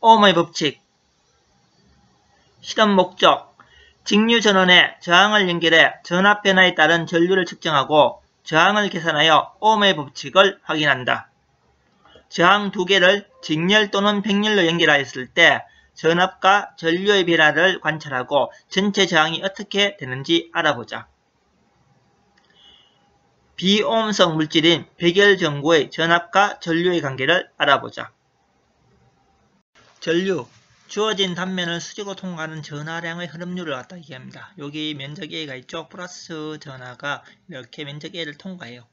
오음의 법칙. 실험 목적. 직류 전원에 저항을 연결해 전압 변화에 따른 전류를 측정하고 저항을 계산하여 오음의 법칙을 확인한다. 저항 두 개를 직렬 또는 백렬로 연결하였을 때 전압과 전류의 변화를 관찰하고 전체 저항이 어떻게 되는지 알아보자. 비오음성 물질인 백열전구의 전압과 전류의 관계를 알아보자. 전류, 주어진 단면을 수직으로 통과하는 전하량의 흐름률을 갖다 얘기합니다. 여기 면적 A가 있죠. 플러스 전하가 이렇게 면적 A를 통과해요.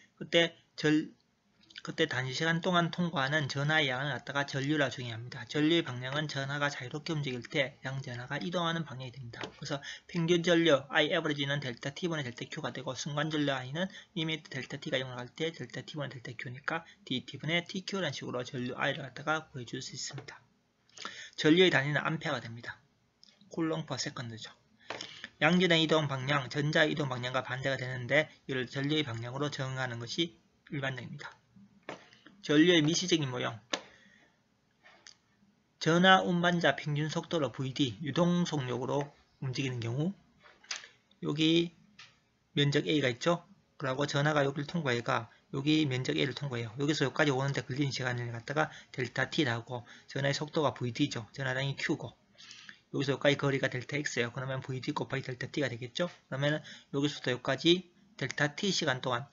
그때 단시간 동안 통과하는 전하의 양을 갖다가 전류라 정의합니다. 전류의 방향은 전하가 자유롭게 움직일 때 양전하가 이동하는 방향이 됩니다. 그래서 평균 전류 I average는 델타 T분의 델타 Q가 되고 순간 전류 I는 이미 델타 T가 0을 갈 때 델타 T분의 델타 Q니까 DT분의 TQ라는 식으로 전류 I를 갖다가 구해줄 수 있습니다. 전류의 단위는 암페어가 됩니다. 쿨롱 퍼 세컨드죠. 양전의 이동 방향, 전자의 이동 방향과 반대가 되는데 이를 전류의 방향으로 정의하는 것이 일반적입니다. 전류의 미시적인 모형. 전하 운반자 평균 속도로 VD, 유동속력으로 움직이는 경우 여기 면적 A가 있죠? 그리고 전하가 여기를 통과해가 여기 면적 A를 통과해요. 여기서 여기까지 오는데 걸리는 시간을 갖다가 델타 T라고 전하의 속도가 VD죠. 전하량이 Q고 여기서 여기까지 거리가 델타 X예요. 그러면 VD 곱하기 델타 T가 되겠죠? 그러면 여기서부터 여기까지 델타 T 시간 동안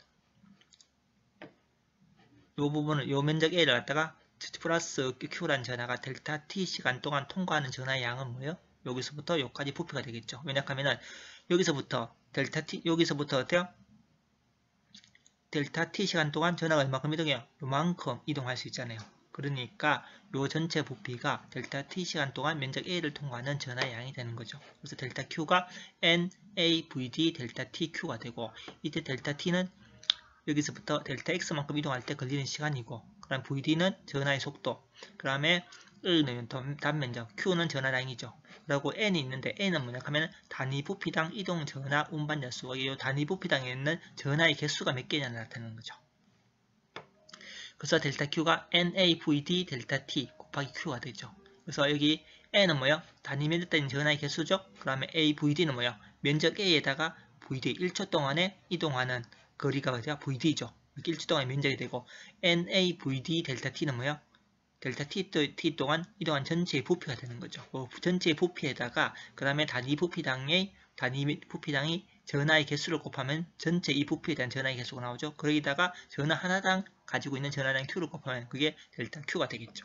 이 부분을 이 면적 A를 갖다가 플러스 Q란 전하가 델타 T 시간 동안 통과하는 전하의 양은 뭐예요? 여기서부터 여기까지 부피가 되겠죠. 왜냐하면 여기서부터 델타 T 여기서부터 어때요? 델타 T 시간 동안 전하가 얼마큼 이동해요? 요만큼 이동할 수 있잖아요. 그러니까 요 전체 부피가 델타 T 시간 동안 면적 A를 통과하는 전하의 양이 되는 거죠. 그래서 델타 Q가 NAVD 델타 TQ가 되고 이때 델타 T는 여기서부터 델타 X만큼 이동할 때 걸리는 시간이고 그다음 VD는 전하의 속도 그 다음에 A는 단면적 Q는 전하량이죠. 그리고 N이 있는데 N은 뭐냐 하면 단위 부피당 이동 전하 운반자 수가 이 단위 부피당에 있는 전하의 개수가 몇 개냐 나타내는 거죠. 그래서 델타 Q가 NAVD 델타 T 곱하기 Q가 되죠. 그래서 여기 N은 뭐요? 단위 면적 따진 전하의 개수죠. 그 다음에 AVD는 뭐요? 면적 A에다가 VD 1초 동안에 이동하는 거리가 뭐죠? VD죠. 이렇게 1초 동안 면적이 되고 NAVD 델타 T는 뭐요? 델타 T 동안 이동한 전체의 부피가 되는 거죠. 전체의 부피에다가 그 다음에 단위 부피당이 전하의 개수를 곱하면 전체 이 부피에 대한 전하의 개수가 나오죠. 거기다가 전하 하나당 가지고 있는 전하량 Q를 곱하면 그게 델타 Q가 되겠죠.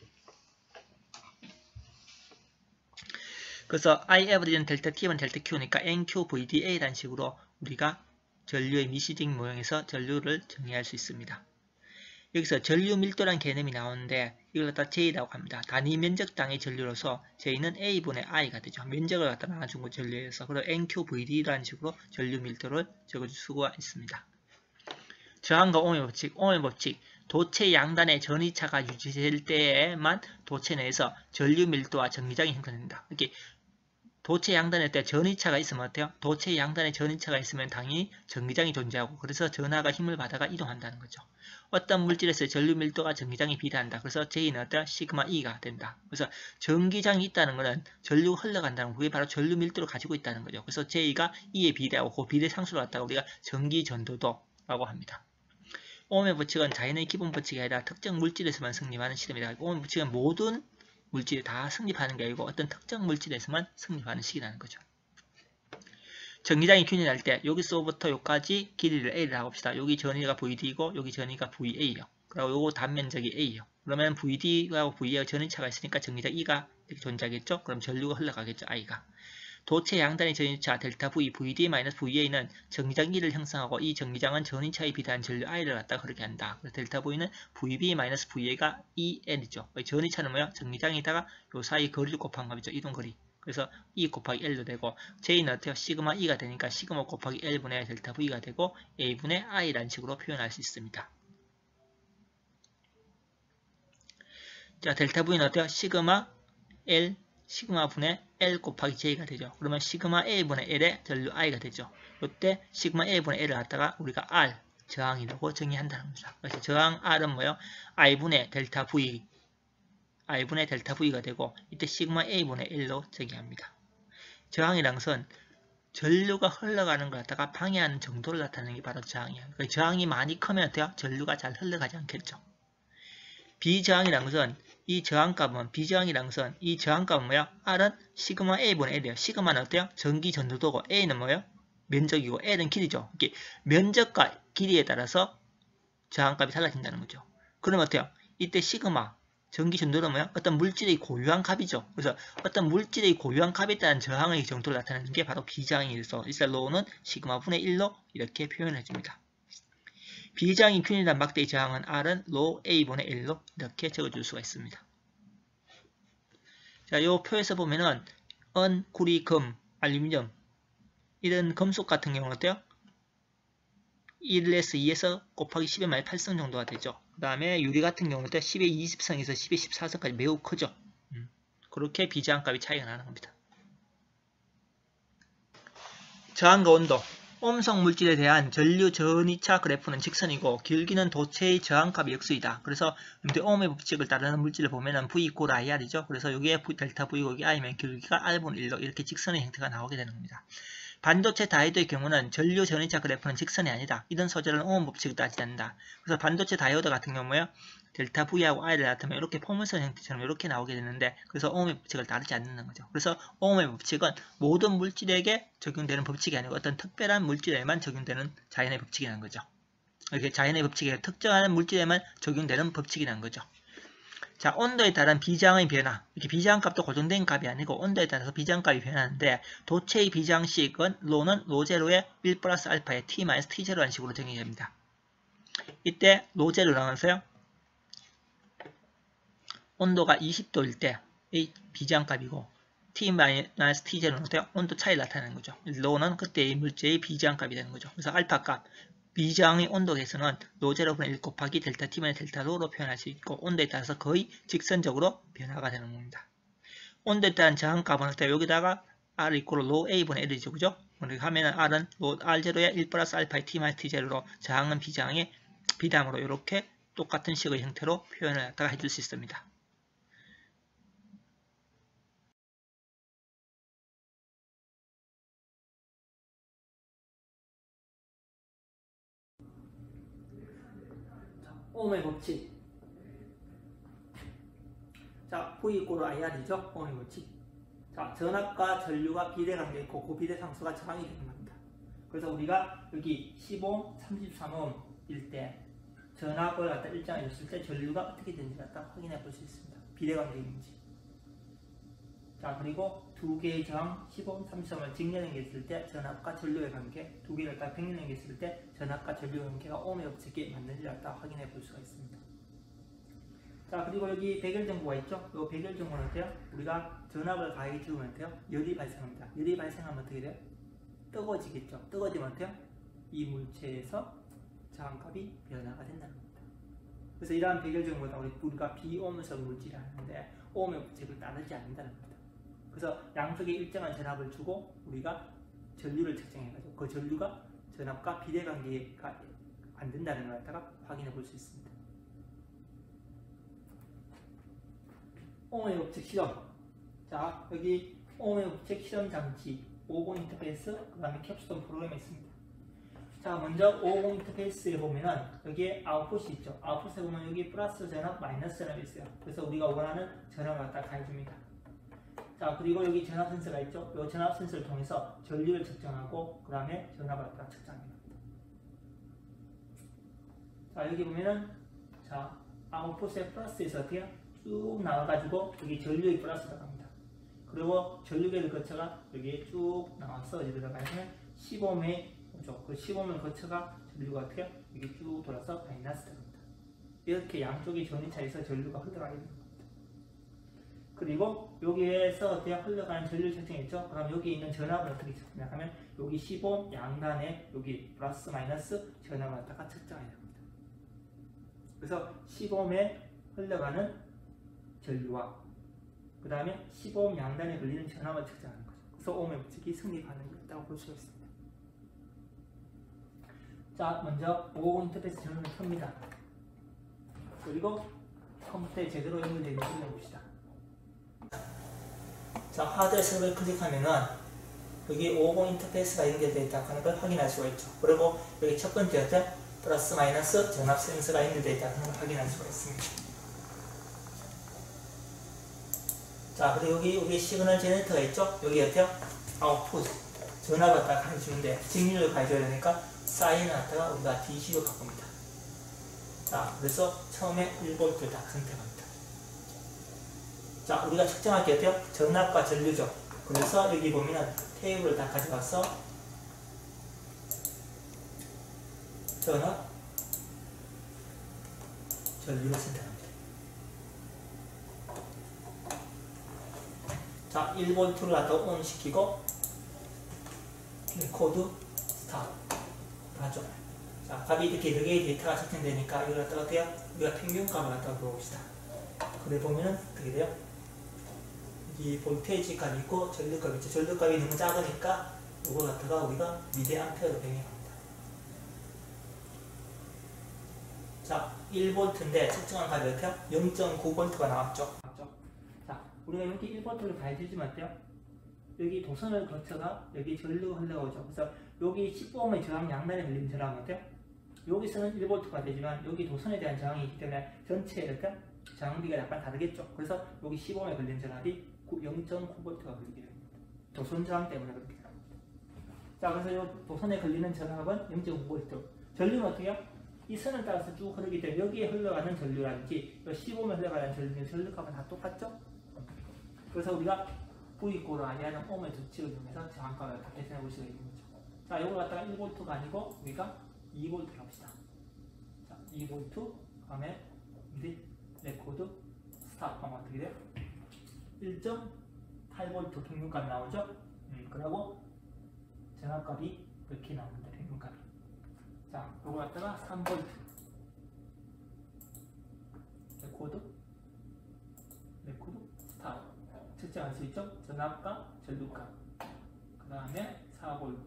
그래서 I average는 델타 T는 델타 Q니까 NQVDA라는 식으로 우리가 전류의 미시적인 모형에서 전류를 정의할 수 있습니다. 여기서 전류 밀도라는 개념이 나오는데 이걸 갖다 J라고 합니다. 단위 면적당의 전류로서 J는 A분의 I가 되죠. 면적을 갖다 나눠준 거 전류에서. 그리고 NQVD라는 식으로 전류 밀도를 적어줄 수가 있습니다. 저항과 오음의 법칙. 오음의 법칙. 도체 양단의 전위차가 유지될 때에만 도체 내에서 전류 밀도와 전기장이 형성됩니다. 이렇게 도체 양단에 때 전위차가 있으면 어때요? 도체 양단에 전위차가 있으면 당연히 전기장이 존재하고 그래서 전하가 힘을 받아가 이동한다는 거죠. 어떤 물질에서 전류 밀도가 전기장에 비례한다. 그래서 J는 어때요? 시그마 E가 된다. 그래서 전기장이 있다는 것은 전류가 흘러간다는 거. 그게 바로 전류 밀도를 가지고 있다는 거죠. 그래서 J가 E에 비례하고 그 비례 상수를 갖다가 우리가 전기 전도도라고 합니다. 오음의 법칙은 자연의 기본 법칙이 아니라 특정 물질에서만 성립하는 시점이다. 오음의 법칙은 모든 물질이 다 성립하는 게 아니고 어떤 특정 물질에서만 성립하는 식이라는 거죠. 전기장이 균일할 때 여기서부터 여기까지 길이를 A라고 합시다. 여기 전위가 VD이고 여기 전위가 VA예요. 그리고 요거 단면적이 A예요. 그러면 VD하고 VA가 전위차가 있으니까 전기장 E가 이렇게 존재하겠죠. 그럼 전류가 흘러가겠죠. I가. 도체 양단의 전위차 델타 V, VD-VA는 전기장 E를 형성하고 이 전기장은 전위차에 비례한 전류 I를 갖다 흐르게 한다. 그래서 델타 V는 VB-VA가 EL이죠. 전위차는 뭐야? 전기장에다가 요 사이 거리를 곱한 값이죠. 이동거리. 그래서 E 곱하기 L도 되고 J는 어때요? 시그마 E가 되니까 시그마 곱하기 L분의 델타 V가 되고 A분의 I라는 식으로 표현할 수 있습니다. 자, 델타 V는 어때요? 시그마 L 시그마 분의 L 곱하기 J가 되죠. 그러면 시그마 A분의 L의 전류 I가 되죠. 이때 시그마 A분의 L을 갖다가 우리가 R, 저항이라고 정의한다는 겁니다. 그래서 저항 R은 뭐예요? I분의 델타 V I분의 델타 V가 되고 이때 시그마 A분의 1로 정의합니다. 저항이란 것은 전류가 흘러가는 걸 갖다가 방해하는 정도를 나타내는 게 바로 저항이에요. 그러니까 저항이 많이 크면 어때요? 전류가 잘 흘러가지 않겠죠. 비저항이란 것은 이 저항값은 비저항이란 것은 이 저항값은 뭐야? R은 시그마 A분의 L이에요. 시그마는 어때요? 전기 전도도고 A는 뭐예요? 면적이고 L은 길이죠. 이렇게 면적과 길이에 따라서 저항값이 달라진다는 거죠. 그러면 어때요? 이때 시그마 전기 전도는 뭐야? 어떤 물질의 고유한 값이죠. 그래서 어떤 물질의 고유한 값에 따른 저항의 정도를 나타내는 게 바로 비저항이어서 일단 로우는 시그마 분의 1로 이렇게 표현해 줍니다. 비저항이 균일한 막대의 저항은 R은 로 A분의 1로 이렇게 적어줄 수가 있습니다. 자, 요 표에서 보면은 은, 구리, 금, 알루미늄 이런 금속 같은 경우는 어때요? 1에서 2에서 곱하기 10의 8성 정도가 되죠. 그 다음에 유리 같은 경우는 10의 20성에서 10의 14성까지 매우 크죠. 그렇게 비저항값이 차이가 나는 겁니다. 저항과 온도. 옴성 물질에 대한 전류 전이차 그래프는 직선이고 길기는 도체의 저항값의 역수이다. 그래서 옴의 법칙을 따르는 물질을 보면은 V = IR이죠. 그래서 여기에 델타 V고 여기 I면 길기가 R분의 1로 이렇게 직선의 형태가 나오게 되는 겁니다. 반도체 다이오드의 경우는 전류 전이차 그래프는 직선이 아니다. 이런 소재는 오hm 법칙을 따지지 않는다. 그래서 반도체 다이오드 같은 경우에 델타 V하고 I를 나타내면 이렇게 포물선 형태처럼 이렇게 나오게 되는데 그래서 오음의 법칙을 따르지 않는 거죠. 그래서 오음의 법칙은 모든 물질에게 적용되는 법칙이 아니고 어떤 특별한 물질에만 적용되는 자연의 법칙이라는 거죠. 이렇게 자연의 법칙에 특정한 물질에만 적용되는 법칙이라는 거죠. 자, 온도에 따른 비저항의 변화. 이렇게 비저항 값도 고정된 값이 아니고 온도에 따라서 비저항 값이 변하는데 도체의 비저항식은 로는 로제로의 1 플러스 알파의 t-t0라는 식으로 정의됩니다. 이때 로제로라는 것은 온도가 20도일 때의 비저항 값이고 t-t0는 어때요? 온도 차이를 나타내는 거죠. 로는 그때의 물체의 비저항 값이 되는 거죠. 그래서 알파 값. 비저항의 온도에서는 로제로분의 1 곱하기 델타 t만의 델타 로로 표현할 수 있고 온도에 따라서 거의 직선적으로 변화가 되는 겁니다. 온도에 따른 저항값은 어때요? 여기다가 R 이꼴 로 A분의 1이죠. 그죠? 그렇게 하면은 R은 로 R0의 1 플러스 알파의 t-t0로 저항은 비저항의 비담으로 이렇게 똑같은 식의 형태로 표현을 갖다가 해줄 수 있습니다. 오음의 법칙. 자, V = IR이죠. 오음의 법칙. 자, 전압과 전류가 비례관계에 있고 그 비례상수가 저항이 되는 겁니다. 그래서 우리가 여기 10옴, 33옴일 때 전압을 갖다 일정해 줬을 때 전류가 어떻게 되는지 갖다 확인해 볼 수 있습니다. 비례관계인지. 자, 그리고 두 개의 저항 10옴, 33옴을 직렬연계했을 때 전압과 전류의 관계, 두 개를 딱 병렬연계했을 때 전압과 전류의 관계가 오음의 법칙에 맞는지 갖다 확인해 볼 수가 있습니다. 자, 그리고 여기 백열전구가 있죠? 이 백열전구는 어때요? 우리가 전압을 가하게 주면 어때요? 열이 발생합니다. 열이 발생하면 어떻게 돼요? 뜨거워지겠죠? 뜨거워지면 어때요? 이 물체에서 저항값이 변화가 된다는 겁니다. 그래서 이러한 백열전구보다 우리가 비오음성 물질이 하는데 오음의 법칙을 따르지 않는다는 겁니다. 그래서 양쪽에 일정한 전압을 주고 우리가 전류를 측정해가지고 그 전류가 전압과 비례관계가 안 된다는 걸 갖다가 확인해 볼 수 있습니다. 오음의 법칙 실험. 자, 여기 오음의 법칙 실험 장치 50 인터페이스, 그 다음에 캡스톤 프로그램이 있습니다. 자, 먼저 50 인터페이스에 보면은 여기에 아웃풋이 있죠. 아웃풋에 보면 여기 플러스 전압, 마이너스 전압이 있어요. 그래서 우리가 원하는 전압을 갖다 가해줍니다. 자, 그리고 여기 전압 센서가 있죠. 이 전압 센서를 통해서 전류를 측정하고 그 다음에 전압을 갖다 측정합니다. 자, 여기 보면은 자, 아웃풋의 플러스에서 어떻게 쭉 나와가지고 여기 전류의 플러스가 갑니다. 그리고 전류계를 거쳐가 여기에 쭉 나와서 어디 들어가면 10옴에 오죠. 그 10옴을 거쳐가 전류가 어떻게 여기 쭉 돌아서 마이너스 됩니다. 이렇게 양쪽이 전이차에서 전류가 흘러가게 됩니다. 그리고 여기에서 어떻게 흘러가는 전류 측정했죠? 그럼 여기 있는 전압을 어떻게 측정하면 여기 10옴 양단에 여기 플러스 마이너스 전압을 갖다가 측정해야 됩니다. 그래서 10옴에 흘러가는 전류와 그 다음에 15옴 양단에 걸리는 전압을 측정하는 거죠. 그래서 오음의 법칙이 성립하는 게 있다고 볼 수가 있습니다. 자, 먼저 50 인터페이스 전원을 켭니다. 그리고 컴퓨터에 제대로 연결되어 있는지 해봅시다. 자, 하드웨어 서버를 클릭하면은 여기 50 인터페이스가 연결되어 있다고 하는 걸 확인할 수가 있죠. 그리고 여기 첫 번째 플러스 마이너스 전압 센서가 연결되어 있다고 하는 걸 확인할 수가 있습니다. 자, 그리고 여기 시그널 제네터가 있죠. 여기 어때요? 아웃풋 전압을 갖다가 해주는데 직률을 가져야 되니까 사인을 갖다가 우리가 DC로 바꿉니다. 자, 그래서 처음에 1V를 딱 선택합니다. 자, 우리가 측정할 게 어때요? 전압과 전류죠. 그래서 여기 보면은 테이블을 다 가져가서 전압, 전류를 선택합니다. 자, 1V를 갖다 온 시키고 코드 스탑 하죠. 자, 값이 이렇게 여러 개의 데이터가 측정되니까 이걸 갖다가 어때요? 우리가 평균값을 갖다가 물어봅시다. 그래 보면은 어떻게 돼요? 이 볼테이지 값이 있고 전류값이 있죠. 전류값이 너무 작으니까 이걸 갖다가 우리가 미리암페어로 변경합니다. 자, 1V인데 측정한 값이 어때요? 0.9V가 나왔죠. 자, 우리가 여기 1V를 다 해주지만 어때요? 여기 도선을 거쳐가 여기 전류가 흘러오죠. 그래서 여기 10ohm의 저항 양면에 걸리는 저항은 어때요? 여기서는 1V가 되지만 여기 도선에 대한 저항이 있기 때문에 전체에 어때요? 저항비가 약간 다르겠죠. 그래서 여기 10ohm에 걸린 전압이 0.9V가 걸리게 됩니다. 도선 저항 때문에 그렇게 됩니다. 자, 그래서 이 도선에 걸리는 전압은 0.9V. 전류는 어떻게 해요? 이 선을 따라서 쭉 흐르기 때문에 여기에 흘러가는 전류라든지 15ohm에 흘러가는 전류는 전류값은 다 똑같죠? 그래서 우리가 V 꼴을 아니하는 ohm의 수칙을 이용해서 저항값을 다 계산해 볼 수가 있는 거죠. 자, 이걸 갖다가 1V가 아니고 우리가 2V를 합시다. 자, 2V, 그 다음에 우리 레코드 스탑 하면 어떻게 돼요? 1.8V 평균값 나오죠? 그리고 전압값이 이렇게 나옵니다. 평균값이. 자, 이거 갖다가 3V 레코드 스탑 측정할 수 있죠? 전압과 전류값. 그 다음에 4V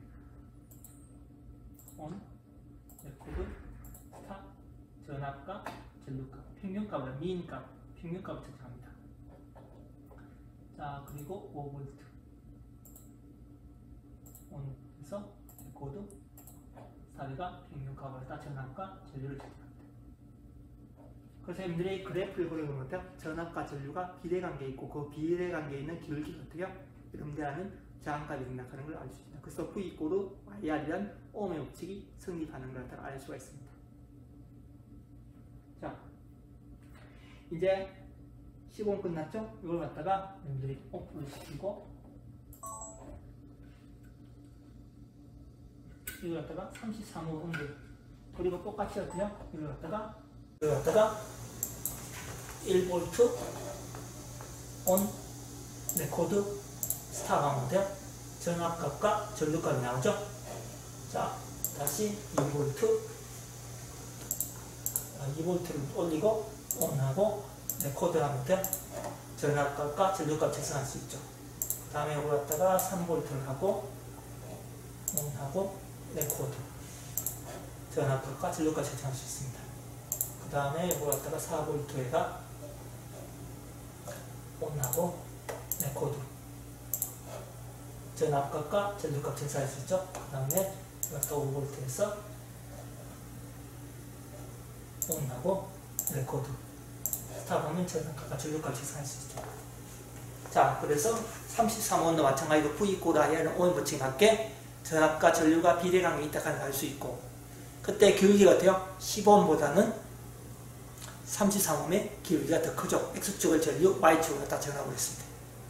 온 레코드 스탑 전압과 전류값. 평균값은 미인값, 평균값을 측정합니다. 자, 그리고 5V 온에서 레코드 스탑이가 평균값을 갖다 전압과 전류를 측정합니다. 그래서 여러분들이 그래프를 그려보면 전압과 전류가 비례관계에 있고 그 비례관계에 있는 기울기가 어떻게 여러분들이 아는 저항값이 된다는 걸 알 수 있습니다. 그래서 V 이꼬르 YR이란 ohm의 법칙이 성립하는 걸 알 수가 있습니다. 자, 이제 15분 끝났죠? 이걸 갖다가 여러분들이 오프를 시키고 이걸 갖다가 33호 온도 그리고 똑같이 어때요? 이걸 갖다가 1V 온 레코드 스탑 하면 돼요. 전압값과 전류값이 나오죠. 자, 다시 2V를 올리고 온하고 레코드 하면 돼요. 전압값과 전류값 계산할 수 있죠. 그 다음에 이걸 갖다가 3V를 하고 온하고 레코드 전압값과 전류값 계산할 수 있습니다. 그 다음에 이걸 갖다가 4V에다 온하고 레코드 전압값과 전류값 계산할 수 있죠. 그 다음에 이걸 갖다가 5V에서 온하고 레코드 스탑하면 전압값과 전류값 계산할 수 있죠. 자, 그래서 33온도 마찬가지로 V 이꼬르 I하는 ohm의 법칙에 맞게 전압과 전류가 비례관계에 있다는 걸 알 수 있고 그때 기울기가 어때요? 10ohm보다는 33ohm의 기울기가 더 크죠. X축을 전류, Y축을 갖다 정하고 있습니다.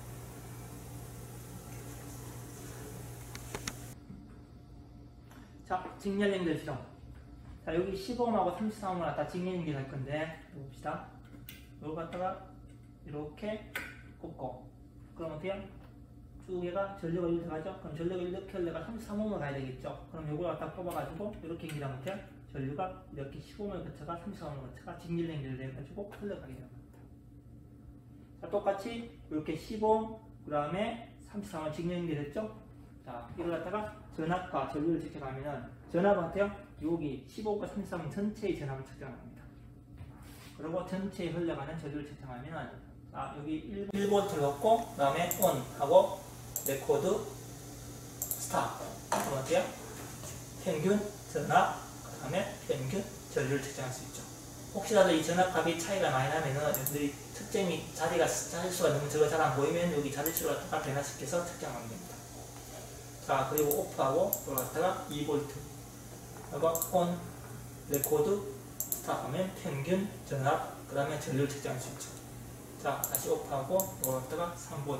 자, 직렬 연결 실험. 자, 여기 15ohm하고 33ohm을 갖다 직렬 연결할 건데 봅시다. 이걸 갖다가 이렇게 꼽고 그럼 어떻게 쭉 얘가 전류가 이렇게 가죠? 그럼 전류가 이렇게 흘러가 33ohm을 가야 되겠죠? 그럼 이걸 갖다 뽑아가지고 이렇게 연결하면 어때요? 전류가 이렇게 15ohm을 거쳐가 33ohm을 거쳐가 직렬 연결돼가지고 흘러가게 됩니다. 자, 똑같이 이렇게 15ohm 그 다음에 33ohm을 직렬 연결했죠? 자, 이걸 갖다가 전압과 전류를 측정하면은 전압은 어때요? 여기 15ohm과 33ohm 전체의 전압을 측정합니다. 그리고 전체에 흘러가는 전류를 측정하면 자, 여기 1V를 넣고 그 다음에 ON 하고 레코드 스탑 그럼 어때요? 평균 전압 그 다음에 평균 전류를 측정할 수 있죠. 혹시라도 이 전압값이 차이가 많이 나면은 여러분들이 측정이 자릿수가 너무 잘 안 보이면 여기 자릿수를 갖다가 변화시켜서 측정하면 됩니다. 자, 그리고 오프하고 이걸 갖다가 2V 그리고 ON 레코드 스탑하면 평균 전압 그 다음에 전류를 측정할 수 있죠. 자, 다시 오프하고 이걸 갖다가 3V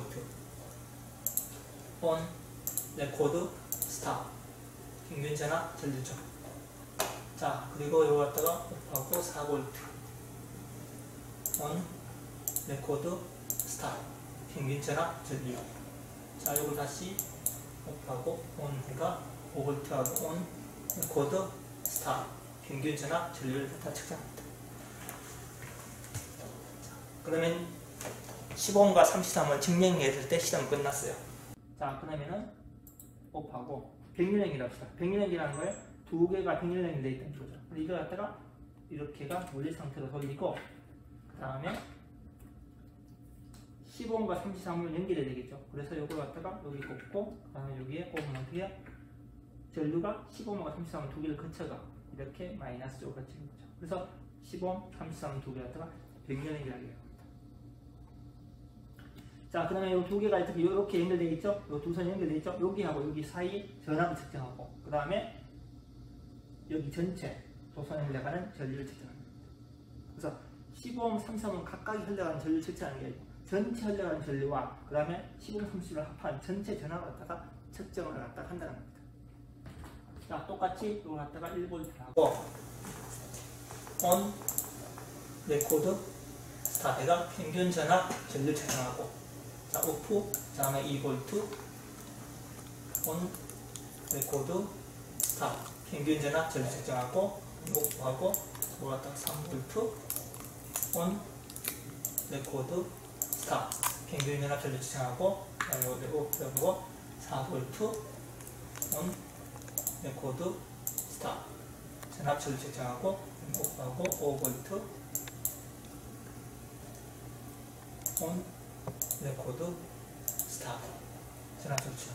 ON 레코드 스탑 평균 전압 전류죠. 자, 그리고 이거 갖다가 오프하고 4V ON 레코드 스탑 평균 전압 전류. 자, 이거 다시 오프하고 ON 해가 5V하고 ON 레코드 스탑 평균 전압 전류를 다 측정합니다. 그러면 15옴과 33을 증명했을 때 시험은 끝났어요. 자, 그러면은 오프하고 병렬행위를 합시다. 병렬행위라는 거에 두 개가 병렬행위 되어 있다는 거죠. 이걸 갖다가 이렇게가 원래 상태로 돌리고 그 다음에 15옴과 33을 연결해야 되겠죠. 그래서 이걸 갖다가 여기 꼽고 그 다음에 여기에 꼽으면 어떻게 해요? 전류가 15옴과 33을 두 개를 거쳐가 이렇게 마이너스 쪽으로 거치는 거죠. 그래서 15옴, 33 두 개 갖다가 병렬행위를 하게 합니다. 자, 그러면 이 두 개가 이렇게 연결되어 있죠? 이 두 선이 연결되어 있죠? 여기하고 여기 사이 전압을 측정하고 그 다음에 여기 전체 도선에 흘러가는 전류를 측정합니다. 그래서 15옴, 33옴 각각이 흘러가는 전류를 측정하는 게 아니고 전체 흘러가는 전류와 그 다음에 15옴, 33옴을 합한 전체 전압을 갖다가 측정을 갖다가 한다는 겁니다. 자, 똑같이 이걸 갖다가 1V 하고 ON 레코드 스탑에다 평균 전압 전류 측정하고 자, 오프, 그 다음에 2V ON 레코드 스탑 평균 전압 전류 측정하고 오프하고 이걸 갖다가 3V ON 레코드 스탑 평균 전압 전류 측정하고 그 다음에 오프하고 4V ON 레코드 스탑 전압 전류 측정하고 오프하고 5V ON 레코드 스탑 전압 전류.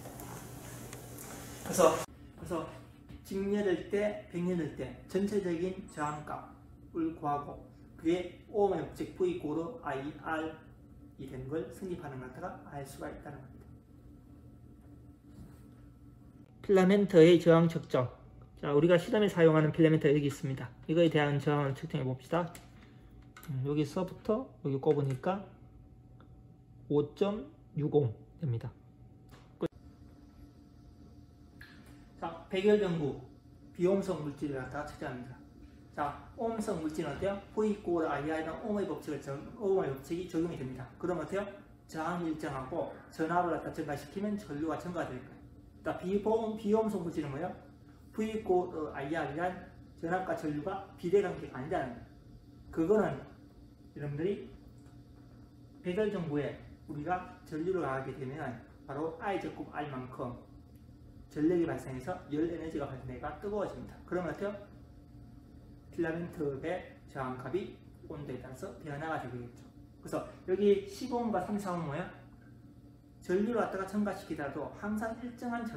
그래서 직렬일 때, 병렬일 때 전체적인 저항값을 구하고 그게 오음의 법칙 V 고로 IR이 되는 걸 성립하는 것 같다가 알 수가 있다는 겁니다. 필라멘트의 저항 측정. 자, 우리가 실험에 사용하는 필라멘트가 여기 있습니다. 이거에 대한 저항을 측정해 봅시다. 여기서부터 여기 꼽으니까 5.60 됩니다. 자, 백열전구 비오음성 물질을 갖다가 측정합니다. 자, 오음성 물질은 어때요? V 꼴 IR은 오음의 법칙이 적용이 됩니다. 그럼 어때요? 저항이 일정하고 전압을 갖다 증가시키면 전류가 증가될 거예요. 자, 비오음성 물질은 뭐예요? V 꼴 IR이란 전압과 전류가 비례관계가 아니라는 거예요. 그거는 여러분들이 백열전구에 우리가 전류를 가하게 되면 바로 I 제곱 R만큼 전력이 발생해서 열 에너지가 발생해가 뜨거워집니다. 그러면 어때요? 필라멘트의 저항값이 온도에 따라서 변화가 되겠죠. 그래서 여기 15옴과 33옴은 뭐야? 전류를 갖다가 첨가시키더라도 항상 일정한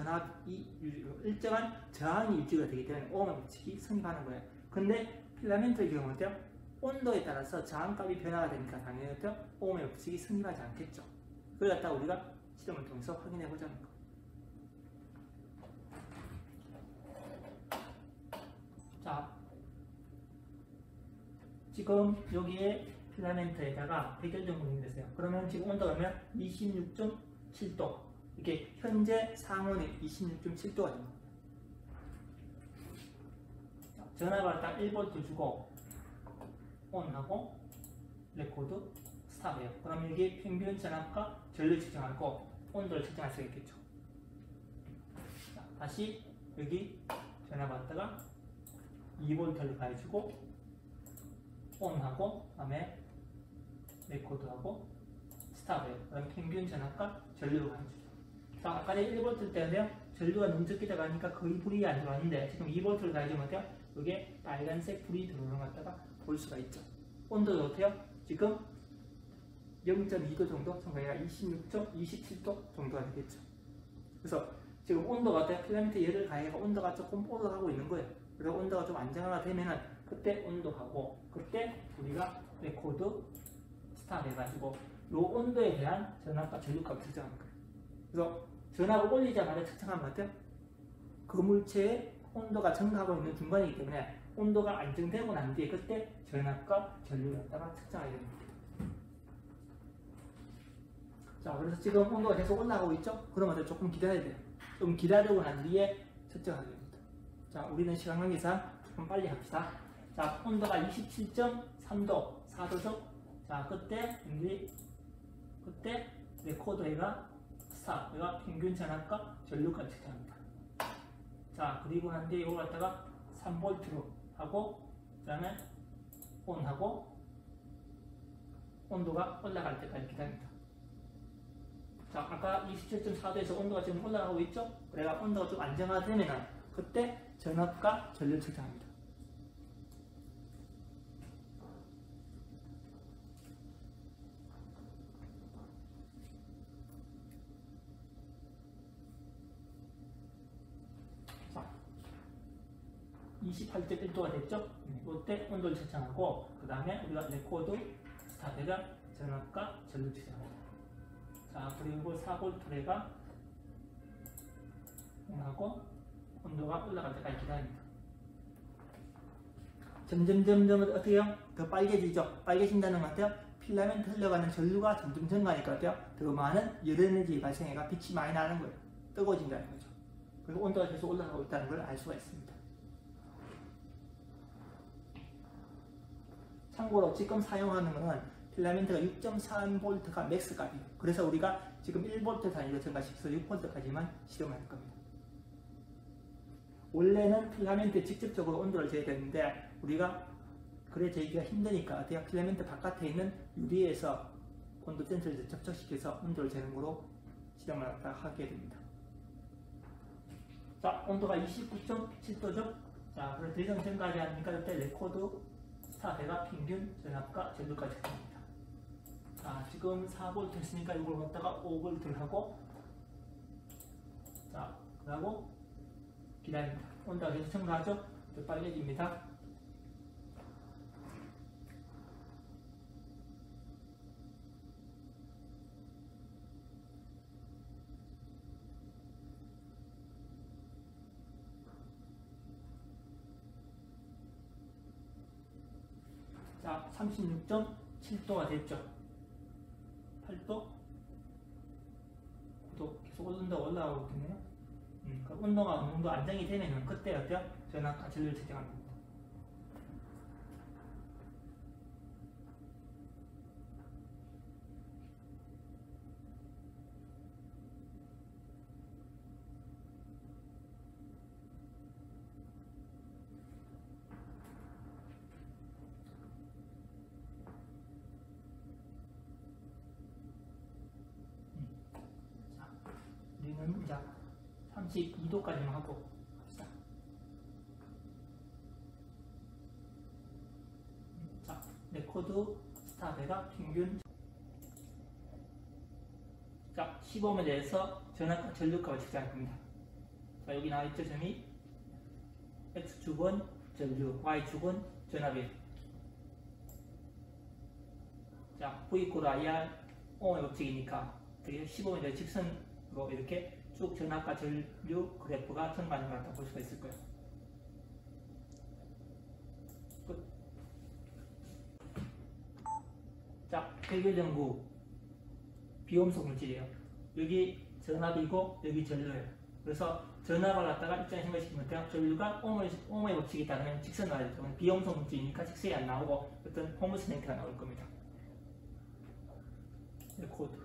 저항이 유지가 되기 때문에 오음의 법칙이 성립하는 거예요. 근데 필라멘트의 경우는 어때요? 온도에 따라서 저항값이 변화가 되니까 당연히 어때요? 오음의 법칙이 성립하지 않겠죠. 그걸 갖다가 우리가 실험을 통해서 확인해 보자는 거예요. 자, 지금 여기에 필라멘트에다가 백열전구를 연결했어요. 그러면 지금 온도가 그러면 26.7도 이렇게 현재 상온이 26.7도가 됩니다. 전압을 딱 1V 주고 ON하고 레코드 스탑이에요. 그럼 여기 평균 전압과 전류 측정하고 온도를 측정할 수 있겠죠. 자, 다시 여기 전압 갖다가 2V를 가해주고 ON하고 다음에 레코드하고 스탑이에요. 그럼 평균 전압과 전류를 가해주죠. 자, 아까 1V 때는요 전류가 너무 적게 들어가니까 거의 불이 안 들어왔는데 지금 2V를 가해주면 어때요? 여기에 빨간색 불이 들어오는 것 같다가 볼 수가 있죠. 온도가 어때요? 지금 0.2도 정도, 정가가 26.27도 정도가 되겠죠. 그래서 지금 온도가 어때요? 필라멘트 열을 가해가 온도가 조금 올라가고 있는 거예요. 그래서 온도가 좀 안정화가 되면은 그때 온도하고 그때 우리가 레코드 스타트 해가지고 요 온도에 대한 전압과 전류값을 측정하는 거예요. 그래서 전압을 올리자마자 측정하면 어때요? 그 물체의 온도가 증가하고 있는 중간이기 때문에 온도가 안정되고 난 뒤에 그때 전압과 전류를 갖다가 측정하게 됩니다. 자, 그래서 지금 온도가 계속 올라가고 있죠? 그러면 조금 기다려야 돼요. 좀 기다리고 난 뒤에 측정하게 됩니다. 자, 우리는 시간 관계상 좀 빨리 합시다. 자, 온도가 27.3도, 4도죠? 자, 그때 레코더가 스탑, 평균 전압과 전류값 측정합니다. 자, 그리고 난 뒤에 이걸 갖다가 3V로 하고, 그 다음에 ON하고, 온도가 올라갈 때까지 기다립니다. 자, 아까 27.4도에서 온도가 지금 올라가고 있죠? 그래가 온도가 좀 안정화되면 그때 전압과 전류를 측정합니다. 자, 28.1도가 됐죠? 이때 온도를 측정하고 그 다음에 우리가 레코드 스타트가 전압과 전류를 측정합니다. 자, 그리고 4V 하고 온도가 올라갈 때까지 기다립니다. 점점 어떻게 해요? 더 빨개지죠? 빨개진다는 것 같아요? 필라멘트 흘러가는 전류가 점점 증가하니까 어때요? 더 많은 열에너지 발생해가 빛이 많이 나는 거예요. 뜨거워진다는 거죠. 그리고 온도가 계속 올라가고 있다는 걸 알 수가 있습니다. 참고로 지금 사용하는 것은 필라멘트가 6.3V가 맥스 값이에요. 그래서 우리가 지금 1V 단위로 증가시켜서 6V까지만 실험할 겁니다. 원래는 필라멘트에 직접적으로 온도를 재야 되는데 우리가 그래 재기가 힘드니까 어때요? 필라멘트 바깥에 있는 유리에서 온도 센서를 접촉시켜서 온도를 재는 거로 실험을 하게 됩니다. 자, 온도가 29.7도죠? 자, 그래서 더 이상 증가하지 않으니까 그때 레코드 스타트가 평균 전압과 전류까지 측정합니다. 자, 지금 4V 했으니까 이걸 갖다가 5V를 하고, 자, 그러고 기다립니다. 온도가 계속 증가하죠? 더 빨개집니다. 자, 36.7도가 됐죠? 8도? 9도 계속 온도가 올라가고 있네요. 그 온도가 어느 정도 안정이 되면 그때 어때요? 전압과 전류를 측정합니다. 자, 우리는 이제 32도까지만 하고 합시다. 자, 레코드 스타트가 평균. 자, 15에 대해서 전압과 전류값을 측정할 겁니다. 자, 여기 나와있죠, 점이 X축은 전류, Y축은 전압이에요. 자, V = IR Ohm의 법칙이니까 되게 15에 대해 직선으로 이렇게 쭉 전압과 전류 그래프가 증가하는 것 같다 볼 수가 있을 거예요. 끝. 자, 해결 연구 비옴속 물질이에요. 여기 전압이고 여기 전류예요. 그래서 전압을 갖다가 입장에 생각시키면 돼요. 전류가 ohm의 법칙에 따르면 직선 나와야 되죠. 비옴속 물질이니까 직선이 안 나오고 어떤 홈스네이트가 나올 겁니다. 코드.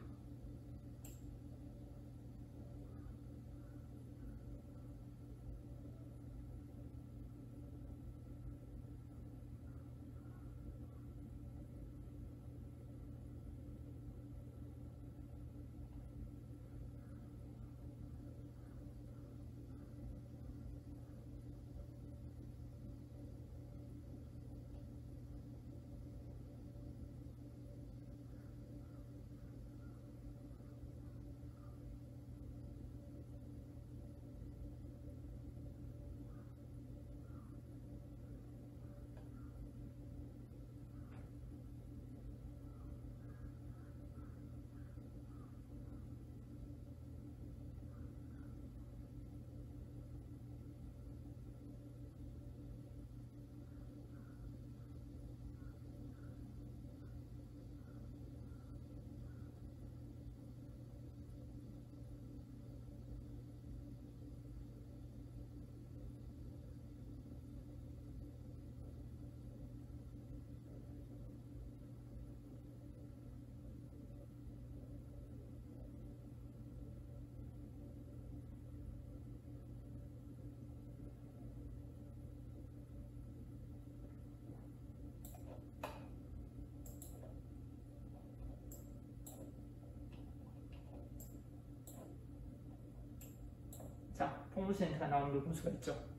폭물세트가 나오는 걸 볼 수가 있죠.